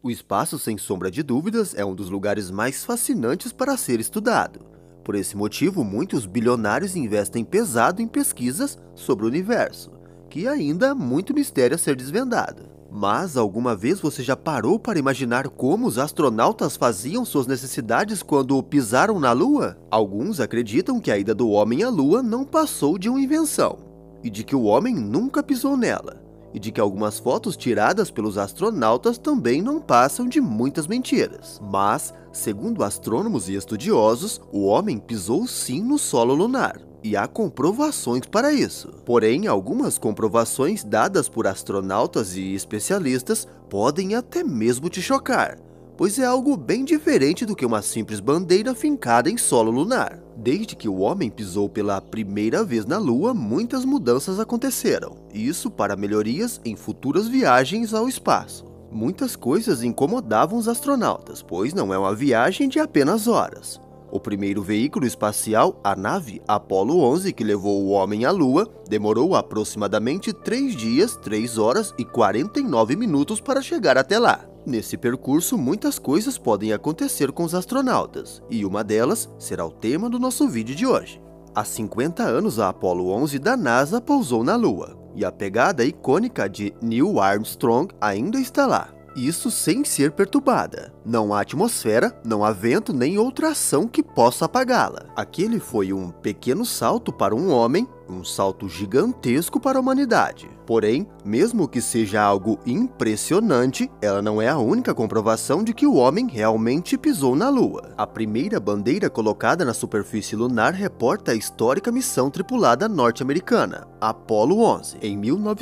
O espaço, sem sombra de dúvidas, é um dos lugares mais fascinantes para ser estudado. Por esse motivo, muitos bilionários investem pesado em pesquisas sobre o universo, que ainda há muito mistério a ser desvendado. Mas alguma vez você já parou para imaginar como os astronautas faziam suas necessidades quando pisaram na Lua? Alguns acreditam que a ida do homem à Lua não passou de uma invenção, e de que o homem nunca pisou nela, e de que algumas fotos tiradas pelos astronautas também não passam de muitas mentiras. Mas, segundo astrônomos e estudiosos, o homem pisou sim no solo lunar, e há comprovações para isso. Porém, algumas comprovações dadas por astronautas e especialistas podem até mesmo te chocar, pois é algo bem diferente do que uma simples bandeira fincada em solo lunar. Desde que o homem pisou pela primeira vez na Lua, muitas mudanças aconteceram, isso para melhorias em futuras viagens ao espaço. Muitas coisas incomodavam os astronautas, pois não é uma viagem de apenas horas. O primeiro veículo espacial, a nave Apollo 11, que levou o homem à Lua, demorou aproximadamente 3 dias, 3 horas e 49 minutos para chegar até lá. Nesse percurso, muitas coisas podem acontecer com os astronautas, e uma delas será o tema do nosso vídeo de hoje. Há 50 anos, a Apollo 11 da NASA pousou na Lua, e a pegada icônica de Neil Armstrong ainda está lá. Isso sem ser perturbada. Não há atmosfera, não há vento nem outra ação que possa apagá-la. Aquele foi um pequeno salto para um homem, um salto gigantesco para a humanidade. Porém, mesmo que seja algo impressionante, ela não é a única comprovação de que o homem realmente pisou na Lua. A primeira bandeira colocada na superfície lunar reporta a histórica missão tripulada norte-americana, Apollo 11, em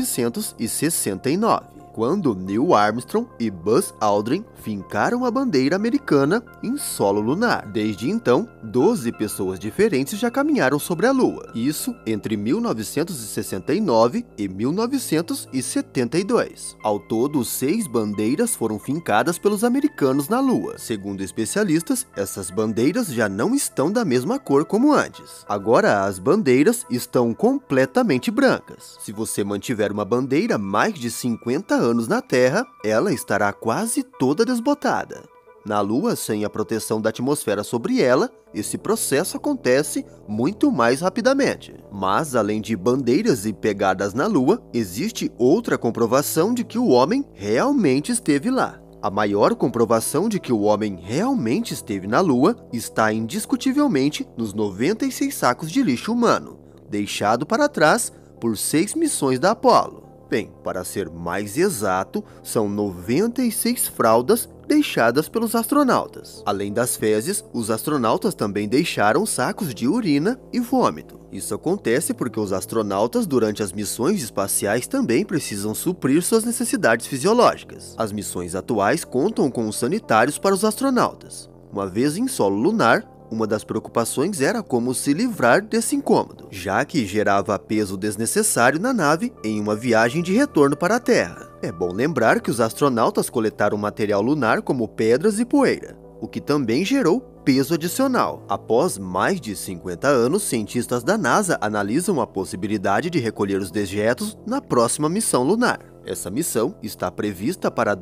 1969. Quando Neil Armstrong e Buzz Aldrin fincaram a bandeira americana em solo lunar. Desde então, 12 pessoas diferentes já caminharam sobre a Lua. Isso entre 1969 e 1972. Ao todo, 6 bandeiras foram fincadas pelos americanos na Lua. Segundo especialistas, essas bandeiras já não estão da mesma cor como antes. Agora, as bandeiras estão completamente brancas. Se você mantiver uma bandeira mais de 50 anos na Terra, ela estará quase toda desbotada. Na Lua, sem a proteção da atmosfera sobre ela, esse processo acontece muito mais rapidamente. Mas, além de bandeiras e pegadas na Lua, existe outra comprovação de que o homem realmente esteve lá. A maior comprovação de que o homem realmente esteve na Lua está indiscutivelmente nos 96 sacos de lixo humano, deixado para trás por 6 missões da Apollo. Bem, para ser mais exato, são 96 fraldas deixadas pelos astronautas. Além das fezes, os astronautas também deixaram sacos de urina e vômito. Isso acontece porque os astronautas, durante as missões espaciais, também precisam suprir suas necessidades fisiológicas. As missões atuais contam com os sanitários para os astronautas. Uma vez em solo lunar, uma das preocupações era como se livrar desse incômodo, já que gerava peso desnecessário na nave em uma viagem de retorno para a Terra. É bom lembrar que os astronautas coletaram material lunar como pedras e poeira, o que também gerou peso adicional. Após mais de 50 anos, cientistas da NASA analisam a possibilidade de recolher os dejetos na próxima missão lunar. Essa missão está prevista para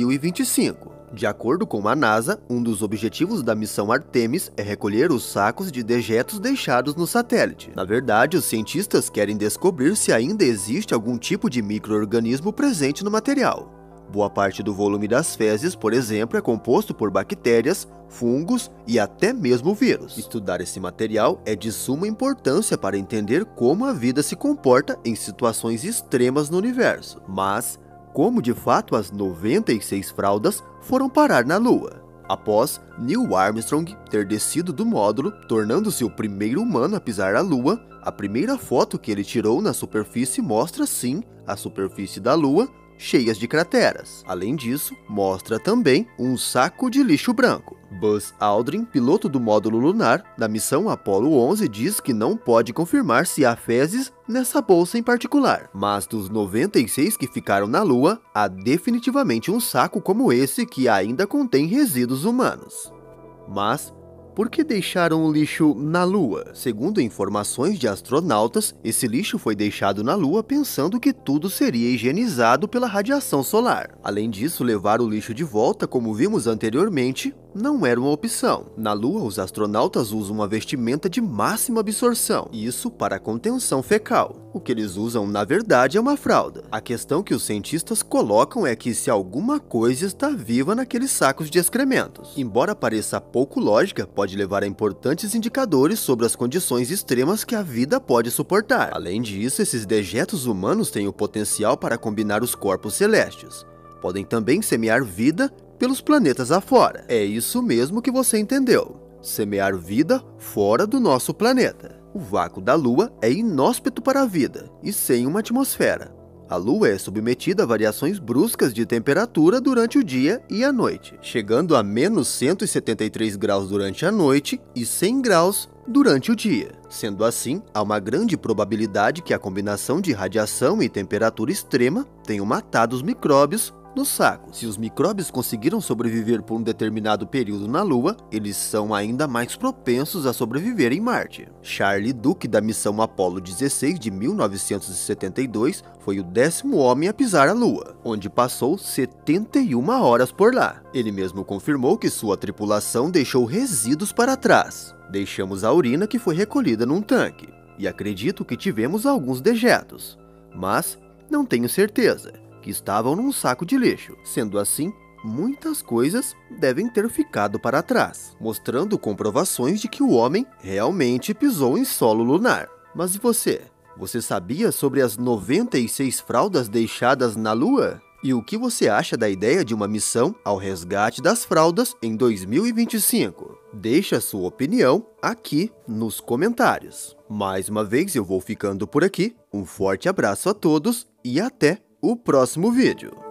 2025. De acordo com a NASA, um dos objetivos da missão Artemis é recolher os sacos de dejetos deixados no satélite. Na verdade, os cientistas querem descobrir se ainda existe algum tipo de micro-organismo presente no material. Boa parte do volume das fezes, por exemplo, é composto por bactérias, fungos e até mesmo vírus. Estudar esse material é de suma importância para entender como a vida se comporta em situações extremas no universo. Mas como de fato as 96 fraldas foram parar na Lua. Após Neil Armstrong ter descido do módulo, tornando-se o primeiro humano a pisar na Lua, a primeira foto que ele tirou na superfície mostra sim a superfície da Lua cheias de crateras. Além disso, mostra também um saco de lixo branco. Buzz Aldrin, piloto do módulo lunar da missão Apollo 11, diz que não pode confirmar se há fezes nessa bolsa em particular, mas dos 96 que ficaram na Lua, há definitivamente um saco como esse que ainda contém resíduos humanos. Mas por que deixaram o lixo na Lua? Segundo informações de astronautas, esse lixo foi deixado na Lua pensando que tudo seria higienizado pela radiação solar. Além disso, levar o lixo de volta, como vimos anteriormente, não era uma opção. Na Lua, os astronautas usam uma vestimenta de máxima absorção, isso para contenção fecal. O que eles usam, na verdade, é uma fralda. A questão que os cientistas colocam é que se alguma coisa está viva naqueles sacos de excrementos. Embora pareça pouco lógica, pode levar a importantes indicadores sobre as condições extremas que a vida pode suportar. Além disso, esses dejetos humanos têm o potencial para combinar os corpos celestes. Podem também semear vida pelos planetas afora. É isso mesmo que você entendeu. Semear vida fora do nosso planeta. O vácuo da Lua é inóspito para a vida e sem uma atmosfera. A Lua é submetida a variações bruscas de temperatura durante o dia e a noite, chegando a menos 173 graus durante a noite e 100 graus durante o dia. Sendo assim, há uma grande probabilidade que a combinação de radiação e temperatura extrema tenham matado os micróbios no saco. Se os micróbios conseguiram sobreviver por um determinado período na Lua, eles são ainda mais propensos a sobreviver em Marte. Charlie Duke, da missão Apollo 16 de 1972, foi o 10º homem a pisar a Lua, onde passou 71 horas por lá. Ele mesmo confirmou que sua tripulação deixou resíduos para trás. Deixamos a urina que foi recolhida num tanque, e acredito que tivemos alguns dejetos, mas não tenho certeza, que estavam num saco de lixo. Sendo assim, muitas coisas devem ter ficado para trás, mostrando comprovações de que o homem realmente pisou em solo lunar. Mas e você? Você sabia sobre as 96 fraldas deixadas na Lua? E o que você acha da ideia de uma missão ao resgate das fraldas em 2025? Deixe a sua opinião aqui nos comentários. Mais uma vez eu vou ficando por aqui. Um forte abraço a todos e até o próximo vídeo.